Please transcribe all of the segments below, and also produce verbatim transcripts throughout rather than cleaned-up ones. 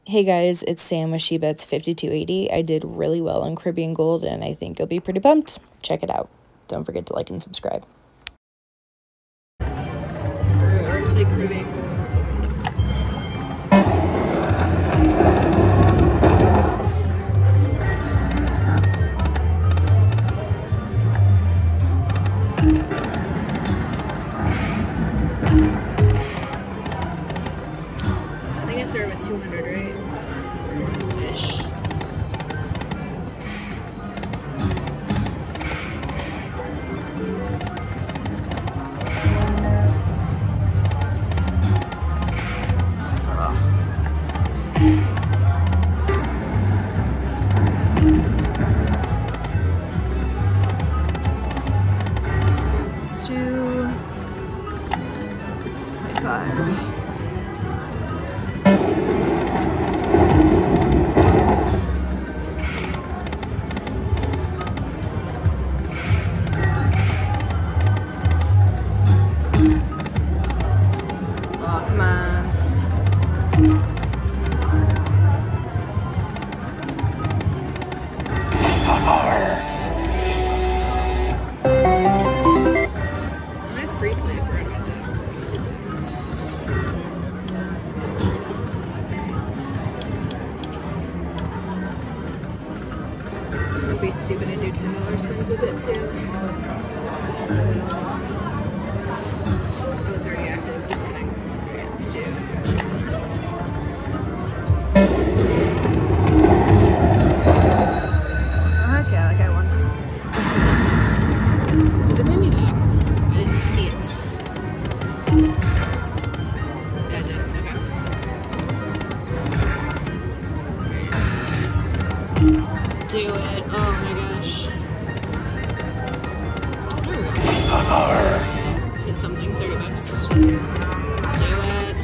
Hey guys, it's Sam with SheBets fifty-two eighty. I did really well on Carribean Gold and I think you'll be pretty pumped. Check it out. Don't forget to like and subscribe. Early Carribean Gold. I think I started with two hundred, right? Ish. Let's do twenty-five. It'd be stupid to do ten dollar spins with it too. Oh, it's already active. Just kidding. Alright, let's do two dollars. Okay, like I won. Did it make me back? I didn't see it. Yeah, it did. Okay. Do it. Oh my gosh. There we go. Get something. thirty bucks. Do it.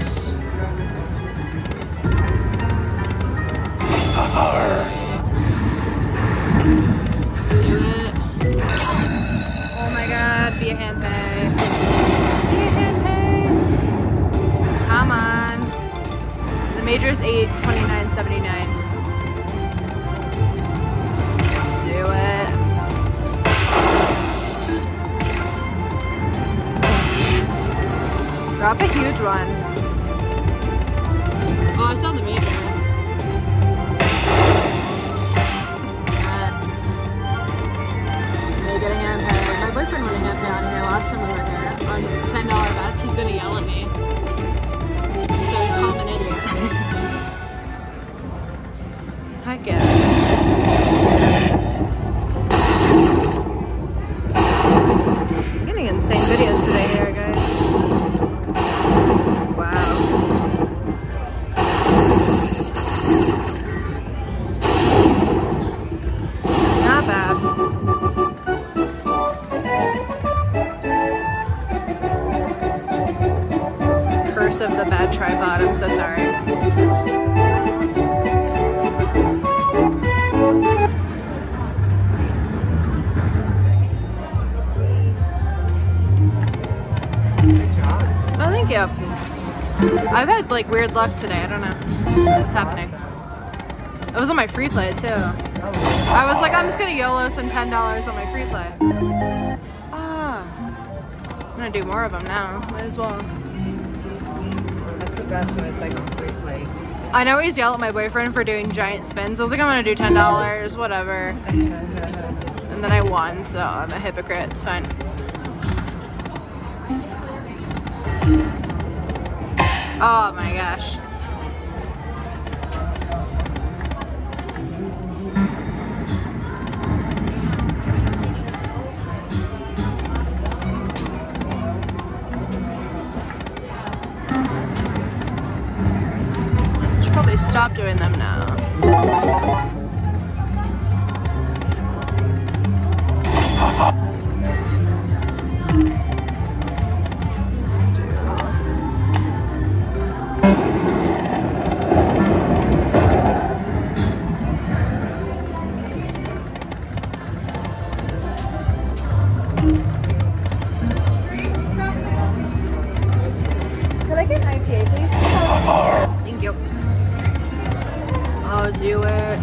Do it. Yes. Oh my god. Be a hand pay. Be a hand pay. Come on. The major is eight twenty-nine seventy-nine. Do it. Drop a huge one. Oh, I saw the major. Yes. May get a hand pay. My boyfriend won a hand pay on here last time we were here on ten dollar bets. He's gonna yell at me. So he's calling an idiot. Heck yeah. Insane videos today here, guys. Wow. Not bad. Curse of the bad tripod, I'm so sorry. Yep. I've had like weird luck today. I don't know what's happening. It was on my free play too. I was like, I'm just gonna YOLO some ten dollars on my free play. Ah, I'm gonna do more of them now. Might as well. That's the best when it's like on free play. I know he's yelled at my boyfriend for doing giant spins. I was like, I'm gonna do ten dollars, whatever. And then I won, so I'm a hypocrite. It's fine. Oh my gosh. Should probably stop doing them now. Could I get an I P A, please? Thank you. Oh, do it.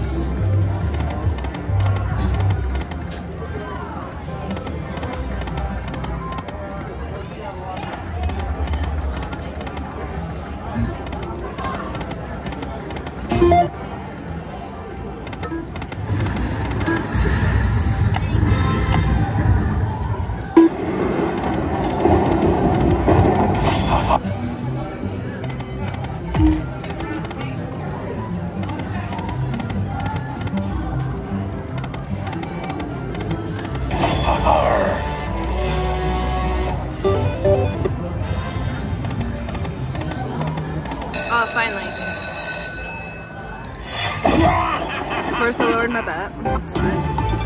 Oh, finally. Of course, I lowered my bet. It's fine.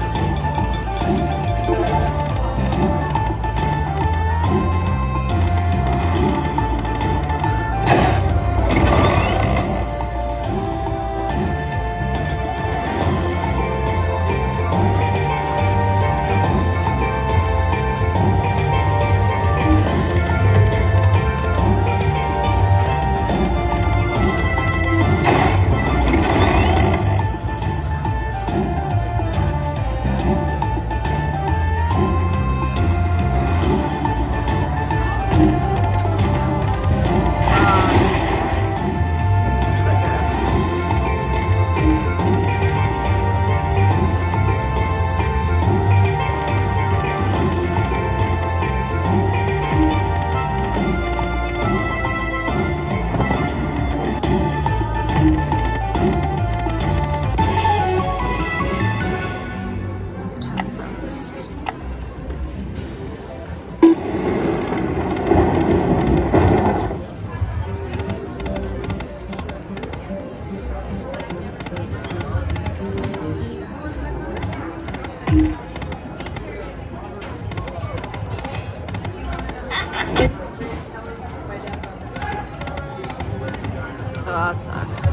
Oh, that sucks.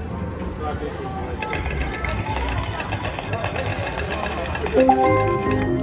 Thank you.